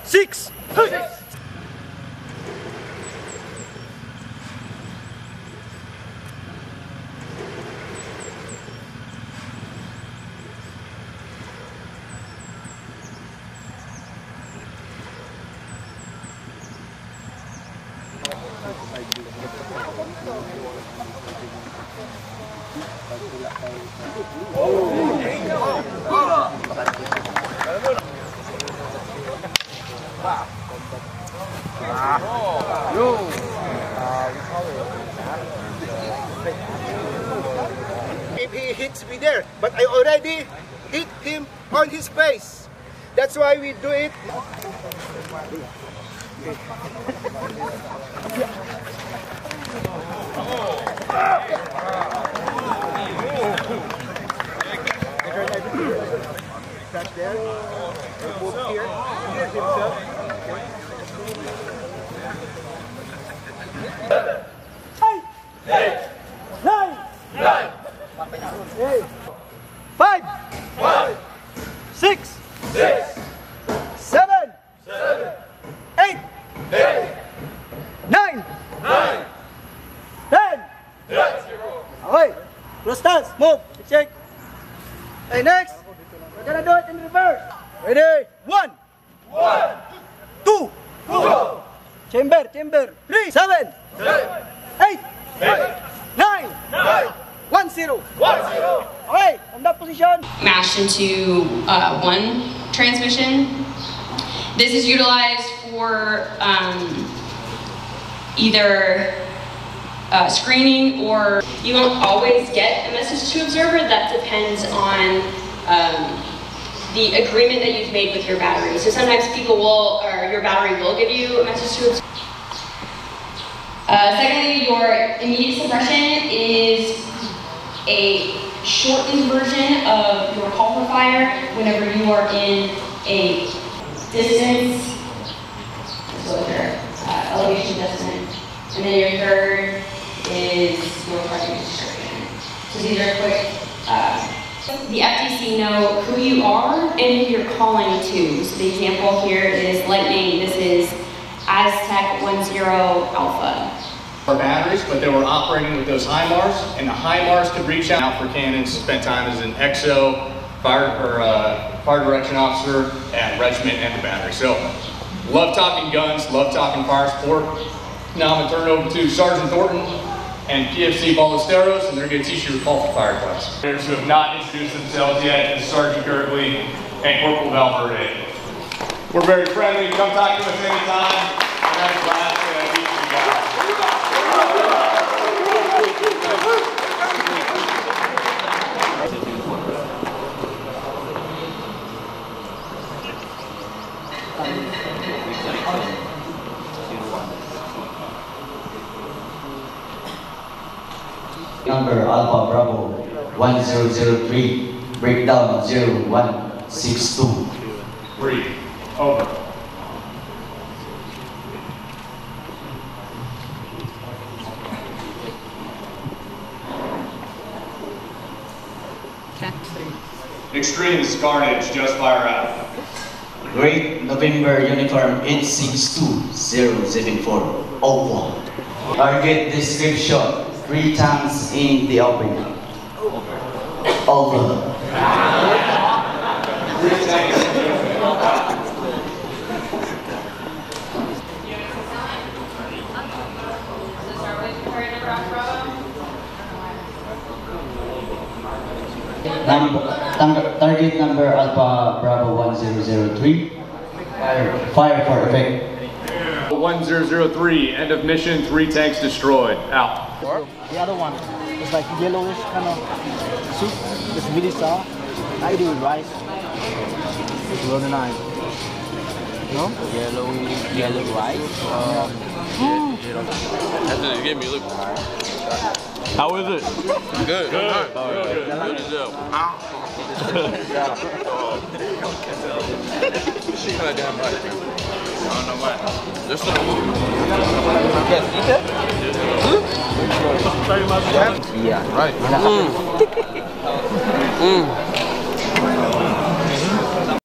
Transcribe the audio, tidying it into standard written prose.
6. If he hits me there, but I already hit him on his face. That's why we do it. Touch there, and move here, here himself. 5, 6, 7, 8, 9, 10. Okay, close stance, move, check. Okay, next, we're gonna do it in reverse. Ready? 1, 2, chamber, 3, 7, 8, 9, 1, 0. Okay, on that position. Mashed into one transmission. This is utilized for either screening, or you won't always get a message to observer. That depends on the agreement that you've made with your battery. So sometimes people will, or your battery will give you a message to observer. Secondly, your immediate suppression is a shortened version of your call for fire whenever you are in a distance, so your elevation adjustment. And then your third is your project description. So these are quick. The FTC know who you are and who you're calling to. So the example here is Lightning. This is Aztec 10 Alpha. Batteries, but they were operating with those HIMARS, and the HIMARS could reach out for cannons. Spent time as an XO, fire direction officer at regiment and the battery. So, love talking guns, love talking fire sport. Now I'm gonna turn it over to Sergeant Thornton and PFC Ballesteros, and they're gonna teach you the call for fire class. Who have not introduced themselves yet is Sergeant Gertley and Corporal Valverde. We're very friendly. Come talk to us anytime. We're having a blast meeting you guys. Number Alpha Bravo 1003, breakdown 0162. Breathe. Over. Extreme is carnage, just fire out. Great November Uniform 862074, Oakland. Target description, 3 tanks in the open. Over. 3 tanks. Target number Alpha Bravo 1003. Fire for effect. 1003, end of mission, 3 tanks destroyed. Out. The other one is like yellowish kind of soup. It's really soft. I do with rice. Below the 9. No? Yellow rice. That's what it gave me. Look. How is it? Good. Good. Good as hell. Damn right. I don't know why. There's some. Yeah. Right.